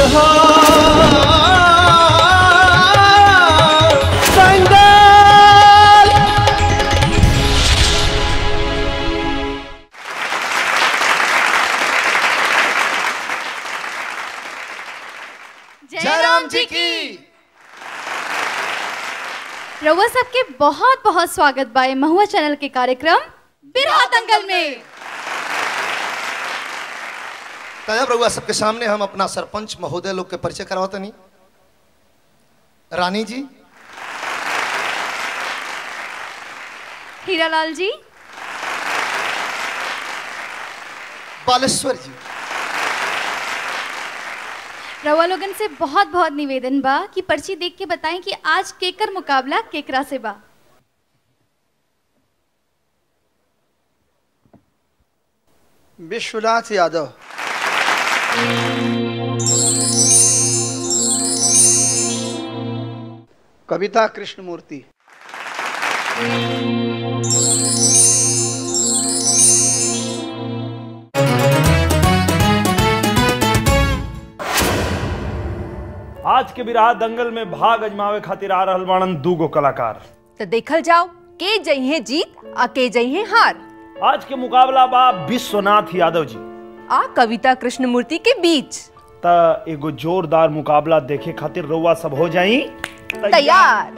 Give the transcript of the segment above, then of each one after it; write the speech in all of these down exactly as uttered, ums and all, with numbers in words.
हो दंगल। जयराम जी की। रउआ सबके बहुत बहुत स्वागत बा महुआ चैनल के कार्यक्रम बिरहा दंगल में। तब रउआ सबके सामने हम अपना सरपंच महोदय लोग के परिचय करवाते नहीं। रानी जी, हीरालाल जी, बालेश्वर जी। रउआ लोगन से बहुत बहुत निवेदन बा कि पर्ची देख के बताएं कि आज केकर मुकाबला केकरा से बा। विश्वनाथ यादव। कविता कृष्णमूर्ति। आज के बिरहा दंगल में भाग अजमावे खातिर आ रहल बाणन दूगो कलाकार। तो देखल जाओ के जइहे जीत आ के जइहे हार। आज के मुकाबला बा विश्वनाथ यादव जी आ कविता कृष्णमूर्ति के बीच। त एगो जोरदार मुकाबला देखे खातिर रउआ सब हो जाई तैयार।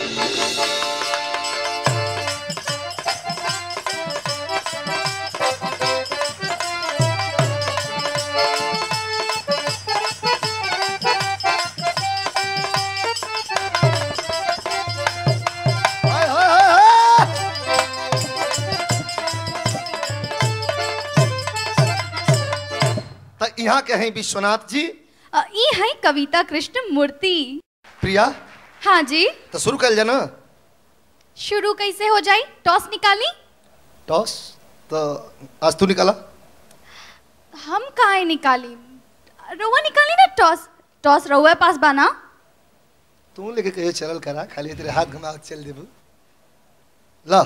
यहाँ के हैं विश्वनाथ जी। अ, ई है कविता कृष्णमूर्ति। प्रिया, हाँ जी। तो शुरू कर जाना। शुरू कैसे हो जाए? टॉस निकाली। टॉस तो आज तू निकाला। हम काहे निकाली? रउआ निकाली ना टॉस। टॉस रउआ पास बाना। तू लेके कहे चलल करा, खाली तेरे हाथ घुमा चल देबू। ला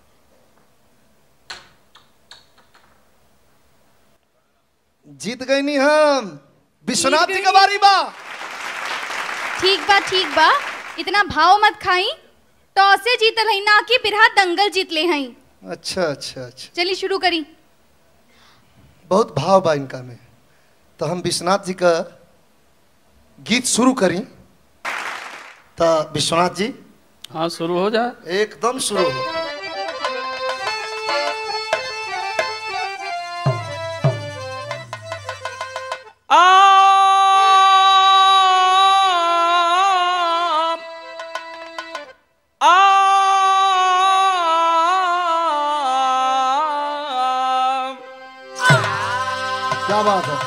जीत गई नहीं हम। विश्वनाथ जी का बारी बा। ठीक बा ठीक बा, इतना भाव मत खाई। टॉसे जीतल है ना कि बिरहा दंगल जीत ले हैं। अच्छा अच्छा अच्छा, चलिए शुरू करी। बहुत भाव बा इनका में, तो हम विश्वनाथ जी का गीत शुरू करी। तो विश्वनाथ जी, हाँ शुरू हो जाए। एकदम शुरू हो। क्या बात है।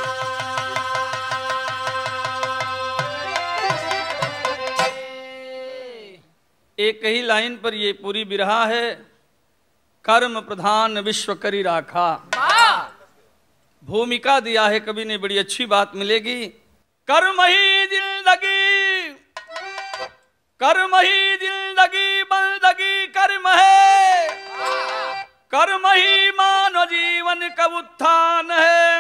एक ही लाइन पर ये पूरी बिरहा है। कर्म प्रधान विश्व करी राखा। भूमिका दिया है कवि ने, बड़ी अच्छी बात मिलेगी। कर्म ही जिंदगी, कर्म ही जिंदगी बंदगी कर्म है, कर्म ही मानव जीवन का उत्थान है।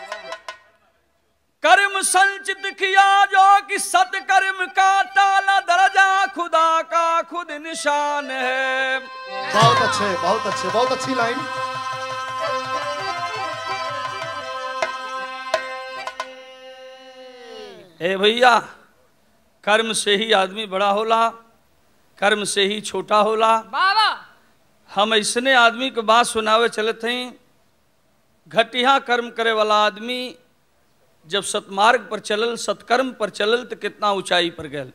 कर्म संचित किया जो कि सत्कर्म का ताला दर्जा खुदा का खुद निशान है। बहुत अच्छे बहुत अच्छे, बहुत अच्छी लाइन। ए भैया, कर्म से ही आदमी बड़ा होला, कर्म से ही छोटा होला। बाबा हम ऐसने आदमी के बात सुनावे चलते हैं। घटिया कर्म करे वाला आदमी जब सतमार्ग पर चलल, सत्कर्म पर चलल, तो कितना ऊंचाई पर गए।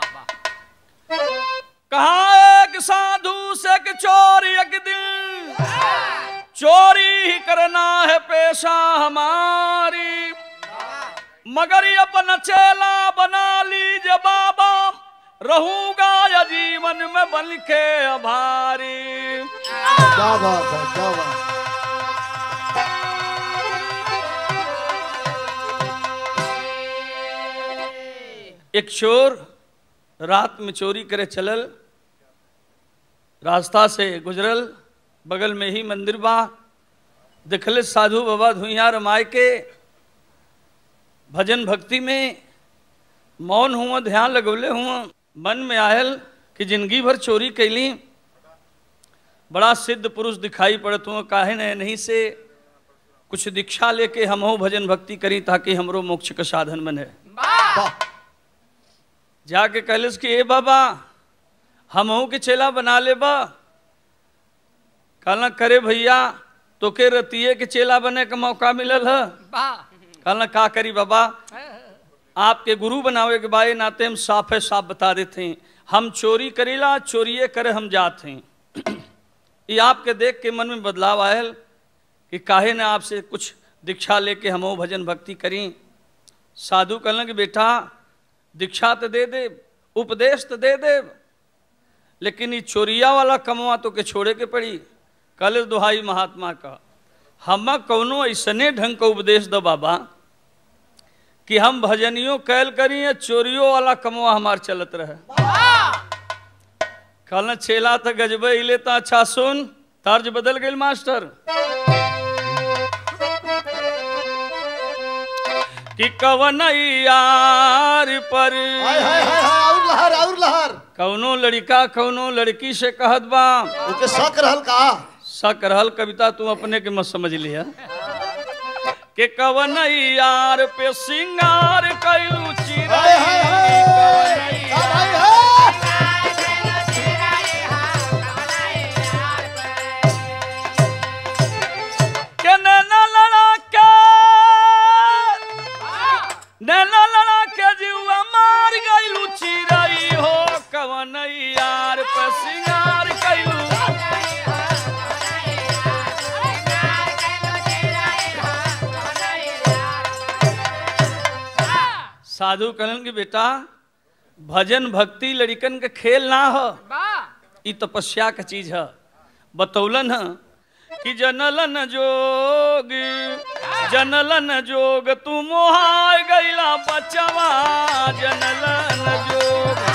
कहा एक साधु से कि चोरी एक दिन, चोरी ही करना है पेशा हमारी, मगर ये अपना चेला बना लीजिए बाबा, रहूंगा या जीवन में बन के आभारी। क्या बात है, क्या बात। एक चोर रात में चोरी करे चलल, रास्ता से गुजरल, बगल में ही मंदिर बा, देखले साधु बाबा धुइया रमाय के भजन भक्ति में मौन हुआ, ध्यान लगौले हुआ, मन में आयल कि जिंदगी भर चोरी कैली, बड़ा सिद्ध पुरुष दिखाई पड़त हुआ, काहे न नहीं से कुछ दीक्षा लेके हमहू भजन भक्ति करी ताकि हमरो मोक्ष का साधन बने। जाके कहलिस कि ए बाबा हमहू के चेला बना ले बा। कहना करे भैया तो के रतिये के चेला बने का मौका मिलल है। कहना का करी बाबा, आपके गुरु बनावे के बारे नाते हम साफ है साफ बता देते हैं, हम चोरी करीला, चोरिये करे हम जाते हैं। ये आपके देख के मन में बदलाव आयल कि काहे ने आपसे कुछ दीक्षा लेके हम भजन भक्ति करी। साधु कहलन कि बेटा दीक्षा तो दे दे, उपदेश तो दे दे, लेकिन ये चोरिया वाला कमवा तो के छोड़े के पड़ी। कल दुहाई महात्मा का, हम कौनो ऐसने ढंग का उपदेश दो बाबा कि हम भजनियों कैल करी, चोरियों वाला कमवा हमार चलत रहे। कहना चेला तो गजबे ही लेता, अच्छा सुन, तर्ज बदल गई मास्टर। कि कवन यार पर हाय हाय हाय हाय, और लहर और लहर, कौनो लड़का कौनो लड़की से कहत बा, उनके शक रहल का, शक रहल, कविता तू अपने के मत समझ लिया। के कवन यार पे सिंगार कैलू चिरई, हाय हाय हाय, हाय हाय, के नैना लड़ा के नैना लड़ा के जीवा मार गइलू चिरई हो, कवन यार पे सिंगार कैलू। साधु कहलन कि बेटा भजन भक्ति लड़कन के खेल ना हो, ई तपस्या का चीज है। बतौलन है कि जनलन जोग जनलन जोग तू मोहाय गैला बचवा, जनलन जोग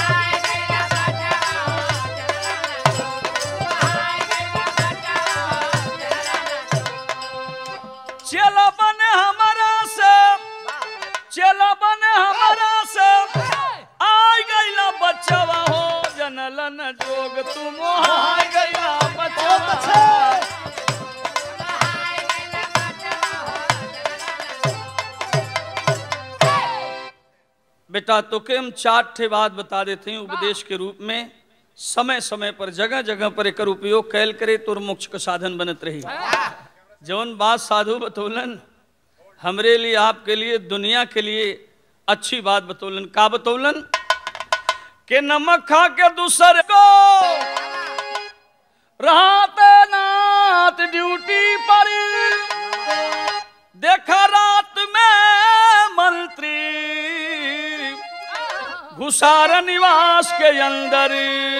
चला बने हमारा से, चला बने हमारा से आय गैला बचवा हो, जनलन जोग तू मोहाय गैला बचवा। बेटा तो के हम चार ठे बात बता देते हैं उपदेश के रूप में, समय समय पर जगह जगह पर एक उपयोग कैल करे तो मोक्ष का साधन बनत रही। जौन बात साधु बतौलन हमरे लिए आपके लिए दुनिया के लिए अच्छी बात बतौलन। का बतौलन के नमक खा के दूसरे को रहते नाथ ड्यूटी पर, देखा रात में मंत्री घुसार निवास के अंदर,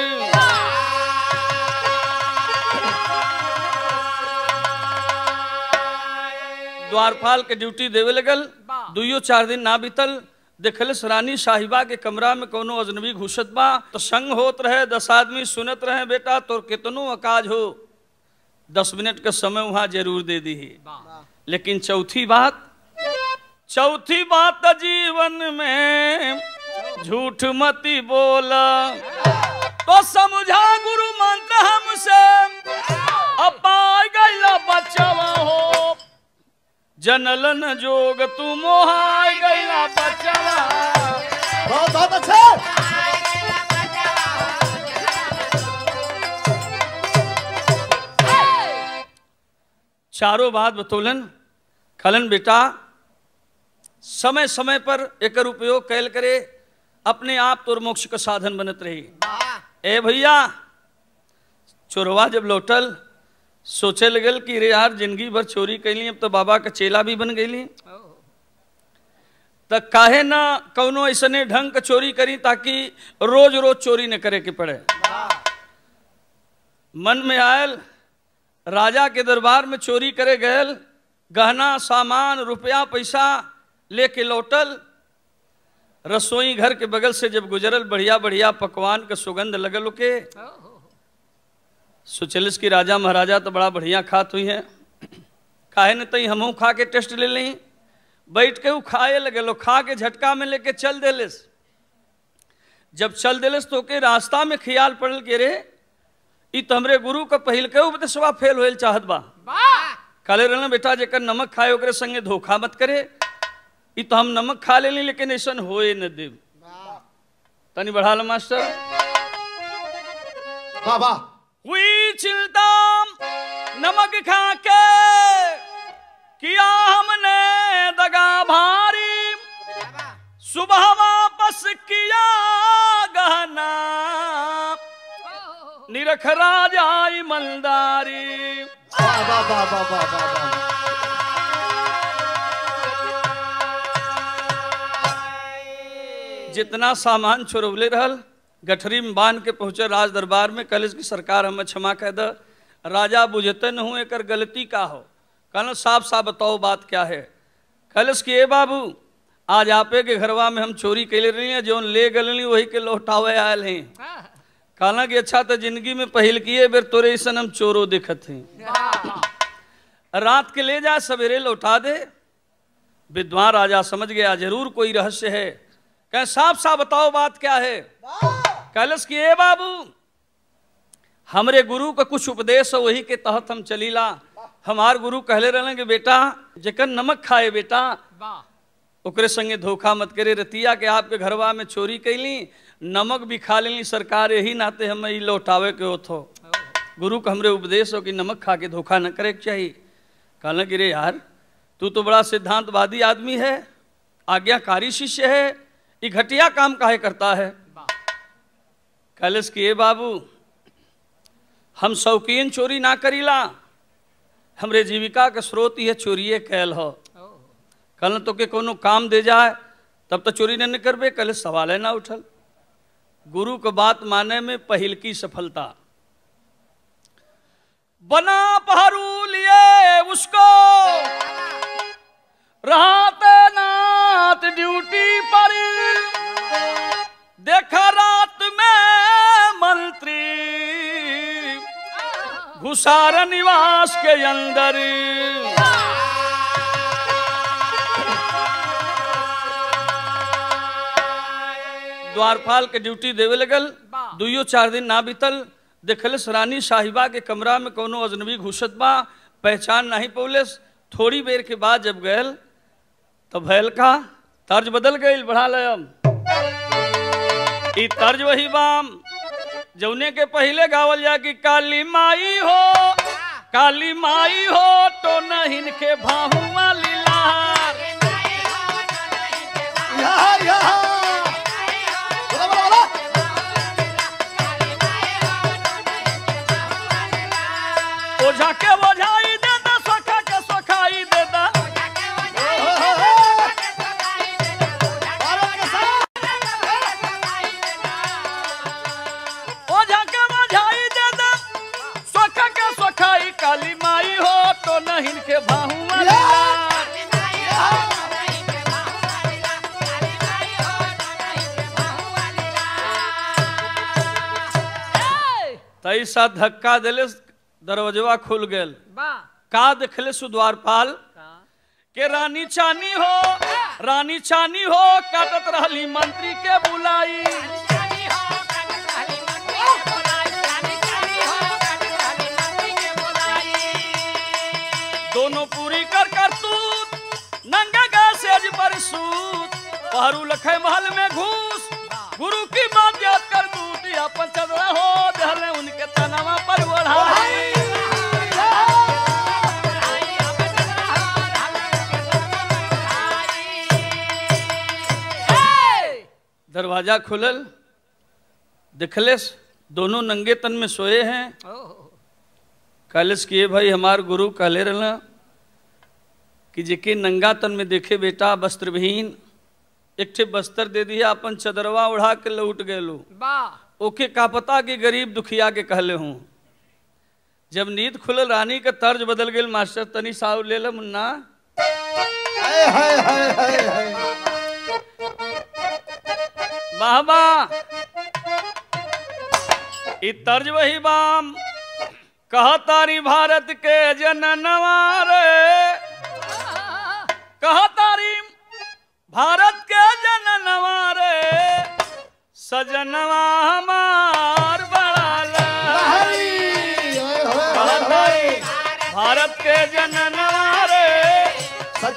द्वारपाल के ड्यूटी देवे लगल। दुइयो चार दिन ना बीतल, देखलस रानी साहिबा के कमरा में कोनो अजनबी घुसत बा, तो संग होत रहे, दस आदमी सुनत रहे, बेटा तो कितनो अकाज हो दस मिनट का समय वहां जरूर दे दी। लेकिन चौथी बात, चौथी बात जीवन में झूठ मती बोला, तो समझा गुरु मंत्र हमसे अपाय गैला बचवा हो, जनलन जोग तू मोहाय गैला बचवा। बहुत बहुत अच्छा। चारों बात बतौलन। खलन बेटा समय समय पर एकर उपयोग कैल करे, अपने आप तोर मोक्ष का साधन बनत रही। ए भैया चोरवा जब लौटल सोचे लगल कि रे यार जिंदगी भर चोरी कैली, अब तो बाबा का चेला भी बन गई, तो काहे ना कौनो ऐसने ढंग का चोरी करी ताकि रोज रोज चोरी न करे के पड़े। मन में आयल, राजा के दरबार में चोरी करे गयल, गहना सामान रुपया पैसा लेके लौटल। रसोई घर के बगल से जब गुजरल, बढ़िया बढ़िया पकवान का सुगंध लगल के, सोचलिस कि राजा महाराजा तो बड़ा बढ़िया खात हुई है, काहे न तई हमहू खा के टेस्ट ले ली। बैठ के वो खाए लगे लो, खा के झटका में लेके चल देलेस। जब चल देलेस तो के रास्ता में ख्याल पड़ल के रे ई तो हमरे गुरु का पहिल के उपदेशवा फेल होल चाहत बा। काले रहना बेटा जेकर नमक खाए ओकरे संगे धोखा मत करे। ई तो हम नमक खा लेली लेकिन ऐसन होए न देव। तनी बढ़ा लो मास्टर। बाबा हुई चिंता नमक खा के किया हमने दगा भारी, सुबह वापस किया गहना निरख राजाई मलदारी। बाबा बाबा बाबा बाबा जितना सामान चोरवले रहल गठरी में बांध के पहुंचे राज दरबार में। कलिस की सरकार हमें क्षमा कह द, राजा बुझते न हूँ एकर गलती का हो। कहना साफ साफ बताओ बात क्या है। कलिस की ए बाबू आज आपे के घरवा में हम चोरी कैले रही हैं, जो ले गलनी वही के लौटावे आयल हैं। कहना कि अच्छा तो जिंदगी में पहल किए बेर तोरे ऐसन हम चोरो दिखत हैं। रात के ले जा सवेरे लौटा दे। विद्वान राजा समझ गया जरूर कोई रहस्य है। कह साफ साफ बताओ बात क्या है। कलश की ए बाबू हमरे गुरु का कुछ उपदेश है वही के तहत हम चलीला। हमार गुरु कहले रहने कि बेटा जेकर नमक खाए बेटा ओकरे संगे धोखा मत करे। रतिया के आपके घरवा में चोरी कैली नमक भी खा लेली सरकार, यही नाते हमें ई लौटावे के होथो। गुरु का हमरे उपदेश हो कि नमक खा के धोखा न करे के चाहिए। कहना कि रे यार तू तो बड़ा सिद्धांतवादी आदमी है, आज्ञाकारी शिष्य है, ये घटिया काम काहे करता है। कलश की ए बाबू हम शौकीन चोरी ना करीला, हमरे जीविका के स्रोत ये चोरिए कैल हो। कल तो के कोनो काम दे जाए तब तो चोरी न करबे। कल सवाल है ना उठल। गुरु को बात माने में पहिल की सफलता। बना पहरू लिए उसको रहते नाथ ड्यूटी पर, देखा रात में मंत्री घुसार निवास के अंदर। द्वारपाल के ड्यूटी देवे लगल। दुइयो चार दिन ना बीतल देखलस रानी साहिबा के कमरा में कोनो अजनबी घुसत बा, पहचान नहीं पौलेस। थोड़ी देर के बाद जब गयल तब भैल का तर्ज बदल गई। बढ़ा लयम ई तर्ज वही बाम जौने के पहले गावल जा कि काली माई हो काली माई हो तो नहीं के भाहुआ लीला। यहाँ यहाँ ओझा के ओझाई दे दा, सोखा के सोखाई दे दा। ओझा के ओझाई दे दा, सोखा के सोखाई काली माई हो तो नहीं के भाहुआ लीला। तैसा धक्का दिले दरवाजवा खुल गल। का देखले सुद्वारपाल के रानी चानी हो रानी चानी हो काटत रहली मंत्री के बुलाई। दोनों पूरी कर कर तूत नंगा गा सेज पर सूत, पहरू लखे महल में घूस गुरु की बात याद कर दूत। अपन चदरा हो धरने उनके तनावा पर बढ़ाई। दरवाजा खुलल दिखलेस दोनों नंगे तन में सोए हैं। कलश किए भाई हमार गुरु कहले रहना कि जेके नंगा तन में देखे बेटा वस्त्र विहीन एक ठे बस्तर दे दिया अपन चदरवा उड़ा के लौट गए। ओके का पता कि गरीब दुखिया के कहले हूँ। जब नींद खुलल रानी का तर्ज बदल गई। मास्टर तनी साहब ले ला मुन्ना। हाय हाय हाय हाय हाय वाह वाह ई तर्ज वही बाम कहा तारी भारत के जननवा रे, कहा तारी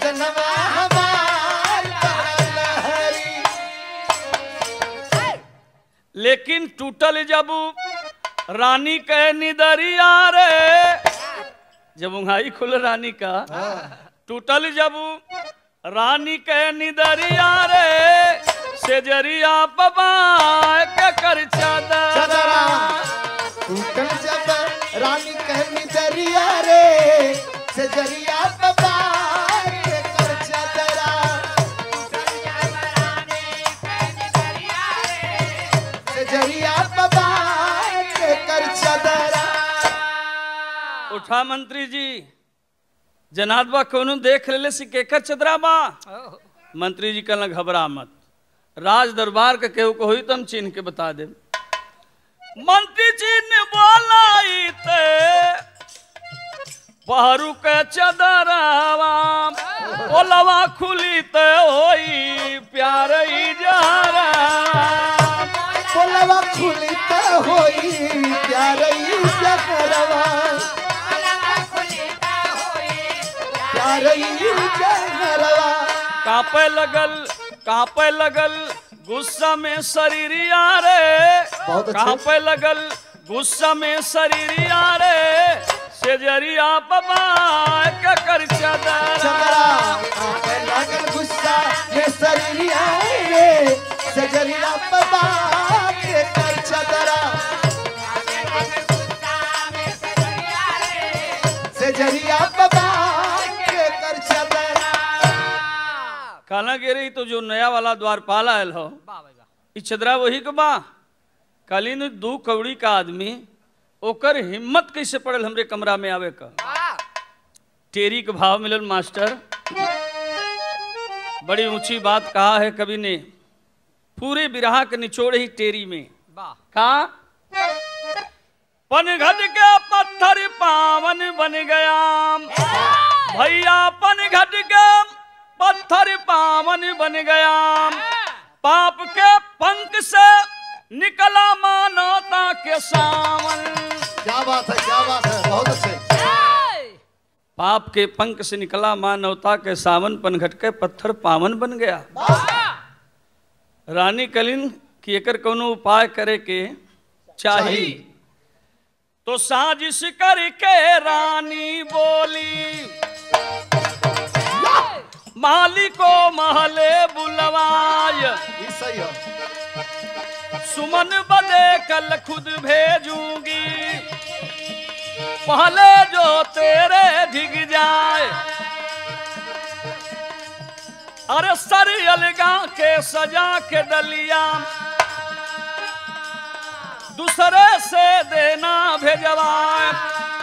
सजनवा हमार लहरी। लेकिन टूटल जब रानी के निदरिया रे, जब उंघाई खुल रानी का, टूटल जब रानी के निदरिया रे, सेजरिया बाबा के कर चादरा। टूटल जब रानी के निदरिया रे, सेजरिया बाबा के कर चादरा। सेजरिया बाबा के कर चादरा। उठा मंत्री जी, जनाब बा कोनो देख ले सी केकर चदरा बा। मंत्री जी कहना घबरा मत, राज दरबार के केहू को हुई तो हम चिन्ह के बता दे। मंत्री जी ने बोलाई ते पहरू के चदरावा, ओलवा खुली ते होई प्यार इजारा। ओलवा खुली ते होई प्यार इजारा। कांपे लगल कांपे लगल गुस्सा में शरीरिया रे, कांपे लगल गुस्सा में शरीरिया रे, सेजरिया बाबा के कर चादरा। कांपे लगल गुस्सा में शरीरिया रे, सेजरिया बाबा के कर चादरा। सेजरिया बाबा काला गिरी तो जो नया वाला द्वारपाल आयल हो, इस चदरा वही के बा। काली ने दू कौड़ी का आदमी, ओकर हिम्मत कैसे पड़ल हमरे कमरा में आवे का। टेरी के भाव मिलल मास्टर, बड़ी ऊंची बात कहा है कवि ने, पूरे बिरहा के निचोड़ ही टेरी में का। पनघट के पत्थर पावन बन गया भैया, पनघट के पत्थर पावन बन गया, पाप के पंख से निकला मानवता के सावन। क्या बात है, क्या बात है, बहुत अच्छे। पाप के पंख से निकला मानवता के सावन, पनघट के पत्थर पावन बन गया। रानी कलिन की एकर कोनो उपाय करे के चाहिए, तो साजिश करके रानी बोली, माली को महले बुलवाय, सुमन बदे कल खुद भेजूंगी, पहले जो तेरे ढिग जाए। अरे सर अलगा के सजा के डलिया, दूसरे से देना भेजवाए।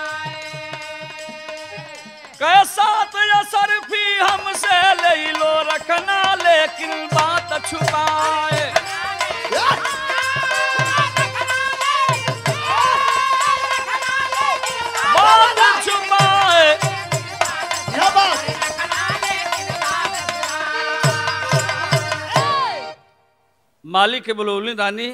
कैसा तो असर भी हमसे ले लो रखना, लेकिन बात छुपाए। बात छुपाए। माली के बुलौली रानी,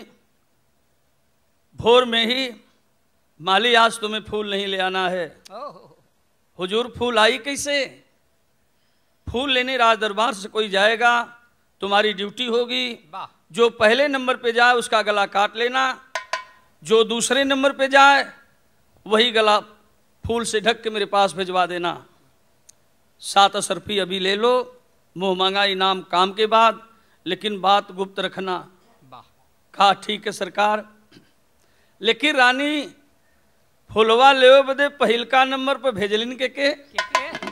भोर में ही माली आज तुम्हें फूल नहीं ले आना है। हुजूर फूल आई कैसे? फूल लेने राज दरबार से कोई जाएगा, तुम्हारी ड्यूटी होगी, जो पहले नंबर पे जाए उसका गला काट लेना, जो दूसरे नंबर पे जाए वही गला फूल से ढक के मेरे पास भिजवा देना। सात असरफी अभी ले लो, मुंह मांगा इनाम काम के बाद, लेकिन बात गुप्त रखना। कहा ठीक है सरकार। लेकिन रानी फुलवा ले बदे पहिलका नंबर पर भेजलिन के के, के, के?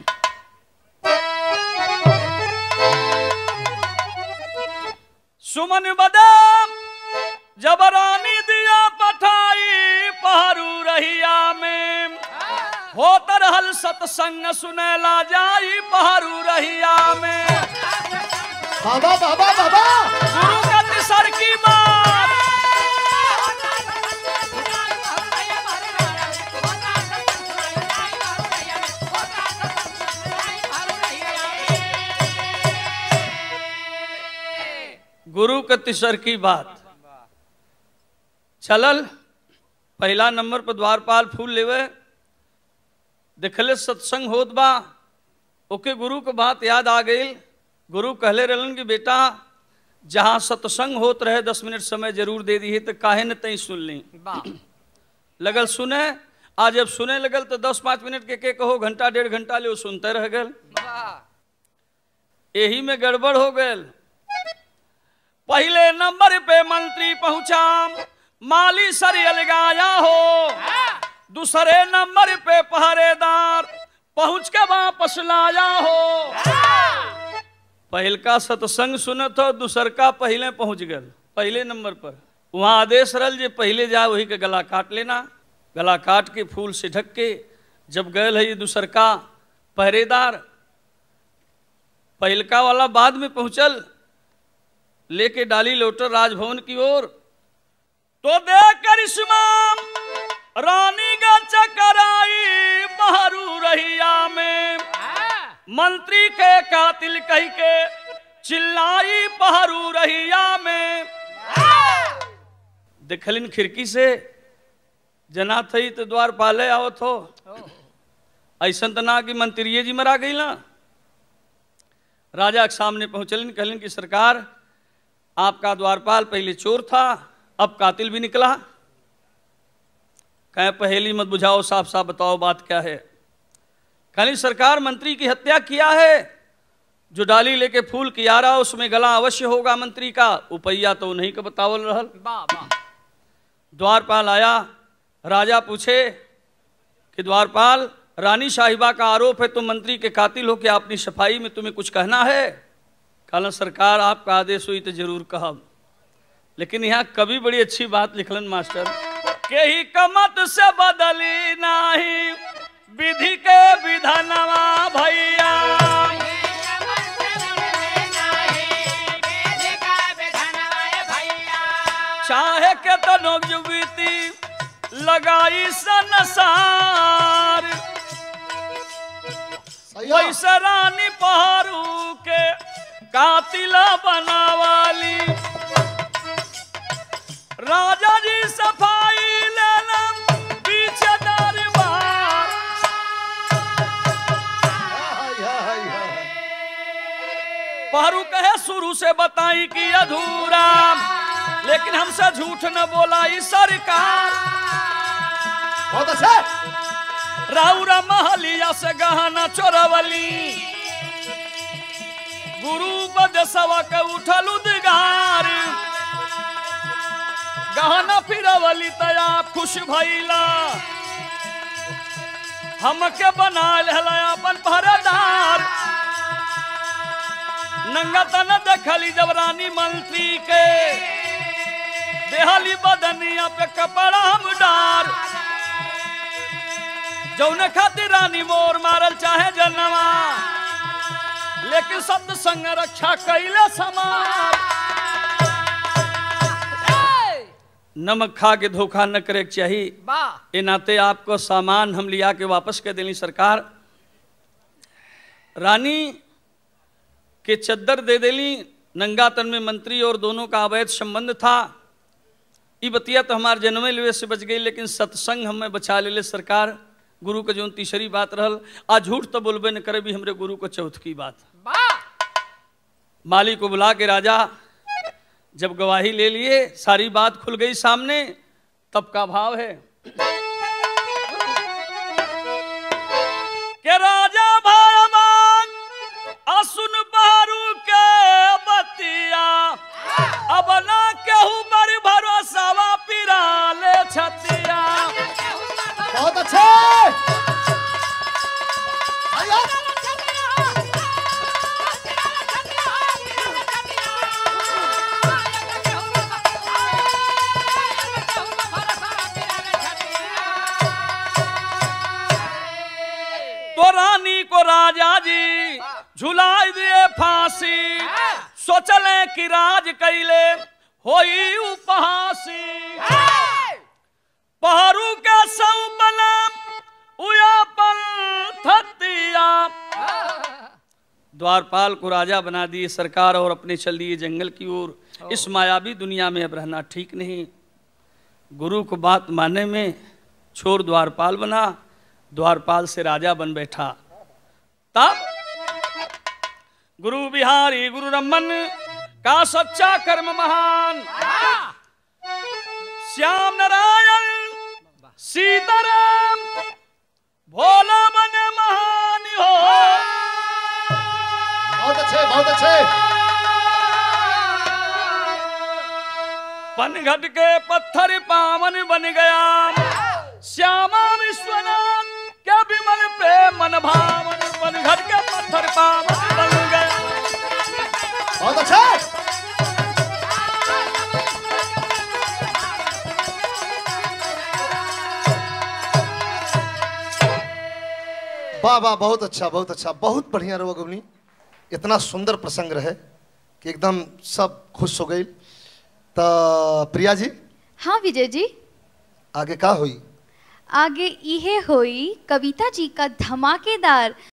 सुमन बदाम जब रानी दिया पठाई पहरू रहिया में, हो तरहल सत्संग सुनेला जाई पहरू रहिया में। बाबा बाबा बाबा गुरु का तिसर की बात, गुरु के तिसर की बात चलल। पहला नंबर पर द्वारपाल फूल लेवे, देखले सत्संग होत बा, ओके गुरु को बात याद आ गई। गुरु कहले रहलन कि बेटा जहाँ सत्संग होत रहे दस मिनट समय जरूर दे दी तो काहे न तई सुन ली। लगल सुने, आज जब सुने लगल तो दस पाँच मिनट के के कहो घंटा डेढ़ घंटा ले सुनते रह गए। यही में गड़बड़ हो गए। पहले नंबर पे मंत्री पहुंचा, माली सरियल गाया हो। दूसरे नंबर पे पहरेदार पहुंच के वापस लाया हो। पहल का सत्संग सुनत हो, दूसर का पहले पहुंच गए पहले नंबर पर। वहां आदेश रल जे पहले जा वही के गला काट लेना। गला काट के फूल से ढक के जब गए है दूसर का पहरेदार, पहलका वाला बाद में पहुंचल, लेके डाली लोटर राजभवन की ओर। तो देख करिश्मा रानी का चक्कर आई बहरू रहिया में, मंत्री के कातिल कह के चिल्लाई बहरू रहिया में। देखलिन खिड़की से जना थई तो द्वार पाले आवत हो। ऐसा तो ना कि मंत्रिये जी मरा गई ना। राजा के सामने पहुंचलिन, कहलिन कि सरकार आपका द्वारपाल पहले चोर था, अब कातिल भी निकला। कहे पहेली मत बुझाओ, साफ साफ बताओ बात क्या है। कहली सरकार मंत्री की हत्या किया है। जो डाली लेके फूल किया रहा उसमें गला अवश्य होगा मंत्री का, उपैया तो नहीं का बतावल रहल। द्वारपाल आया, राजा पूछे कि द्वारपाल रानी साहिबा का आरोप है तुम मंत्री के कातिल हो, क्या अपनी सफाई में तुम्हें कुछ कहना है। कहला सरकार आपका आदेश हुई तो जरूर कहब। लेकिन यहाँ कभी बड़ी अच्छी बात लिखलन मास्टर के ही कमत से बदली नाही विधि के विधानवा भैया। चाहे के तनो जुबीती लगाई संसार, वैसे रानी पहरू के कातिला बनावाली। राजा जी सफाई लेना पीछे दरबार। पहरू कहे शुरू से बताई कि अधूरा, लेकिन हमसे झूठ न बोला इस सरकार। बहुत अच्छा। राउरा महलिया से गहना चोरवली, गुरु बदसवा के उठल उद्गार। गहना फिरवली तया खुश भइला, हमके बना लेला अपन पहरेदार। नंगा तन देखली जब रानी मंत्री के, देहली बदनिया पे कपड़ा हम डार। जौने खातिर रानी मोर मारल चाहे जनवा, लेकिन शब्द संग रक्षा कैले समार। नमक खा के धोखा न करे चाहिए। ए नाते आपको सामान हम लिया के वापस कर देली सरकार। रानी के चद्दर दे देली, नंगा तन में मंत्री और दोनों का अवैध संबंध था। ये बतिया तो हमारे जन्मे लेवे से बच गई, लेकिन सत्संग हमें बचा ले ले सरकार। गुरु का जो तीसरी बात रहल, आज झूठ तो बोलबे न करे भी हमरे गुरु को चौथ की बात। माली को बुला के राजा जब गवाही ले लिए, सारी बात खुल गई सामने। तब का भाव है कि राजा भाई असुन बहरू के बतिया, अब ना केहू बड़ी भरोसा वा पिरा ले छतिया। बहुत अच्छे। तो रानी को राजा जी झुलाई दिए फांसी, सोचले कि राज कैले होई उपहासी। पहरू के सौ बलम उयापन थतिया। द्वारपाल को राजा बना दिए सरकार और अपने चल दिए जंगल की ओर। इस मायावी दुनिया में अब रहना ठीक नहीं। गुरु को बात मानने में छोड़ द्वारपाल बना, द्वारपाल से राजा बन बैठा। तब गुरु बिहारी गुरु रमन का सच्चा कर्म महान। श्याम नारायण सीताराम भोला मन महान हो। बहुत अच्छे बहुत अच्छे। पनघट के पत्थर पावन बन गया श्यामा विश्वनाथ क्या विमल प्रेम मन भावन। पनघट के पत्थर पावन बन गया। बहुत अच्छा। वाह वाह बहुत अच्छा बहुत अच्छा बहुत बढ़िया रहो गवनी। इतना सुंदर प्रसंग रहे कि एकदम सब खुश हो गई। तो प्रिया जी। हाँ विजय जी। आगे का हुई? आगे इहे होई कविता जी का धमाकेदार